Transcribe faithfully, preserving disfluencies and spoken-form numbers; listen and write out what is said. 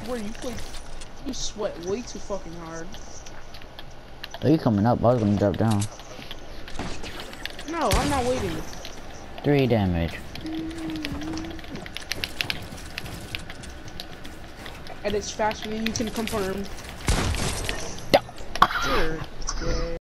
bro, you play, you sweat way too fucking hard. Are you coming up? I was gonna drop down. No, I'm not waiting. Three damage. And it's faster than you can confirm. Sure. Yeah.